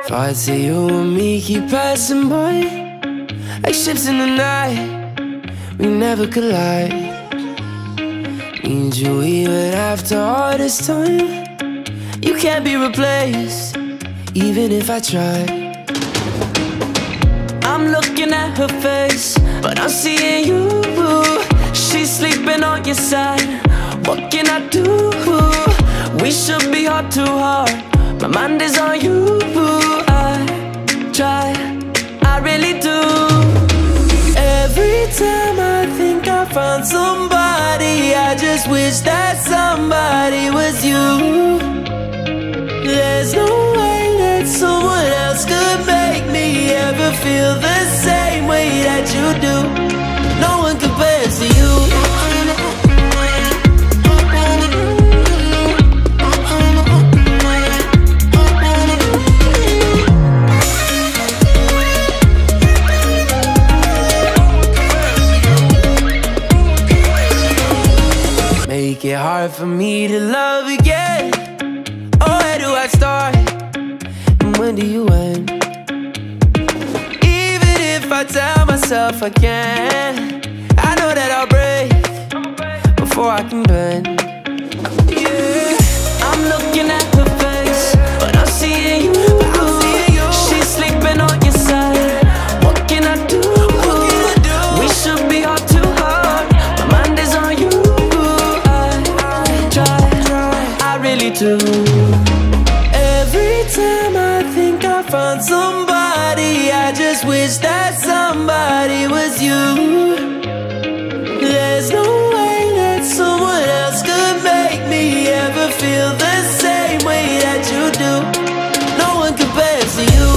Thoughts of you and me keep passing by, like ships in the night, we never collide. Need you even after all this time. You can't be replaced, even if I try. I'm looking at her face, but I'm seeing you. She's sleeping on your side. What can I do? We should be heart to heart. My mind is on you. I try, I really do. Every time I think I found somebody, I just wish that somebody was you. There's no way that someone else could make me ever feel the same way that you do. No one compares to you. Make it hard for me to love again. Oh, where do I start? And when do you end? Even if I tell myself I can, I know that I'll break before I can bend. Yeah, I'm looking at her face, but I'm seeing you. She's sleeping on your side. What can I do? We should be heart to heart. My mind is on you. I really do. Every time I think I found somebody, I just wish that somebody was you. There's no way that someone else could make me ever feel the same way that you do. No one compares to you.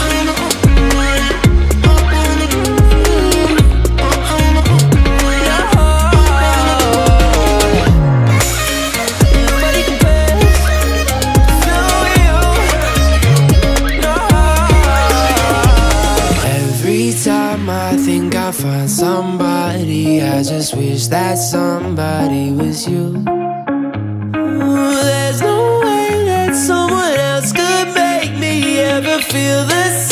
I think I found somebody, I just wish that somebody was you. There's no way that someone else could make me ever feel the same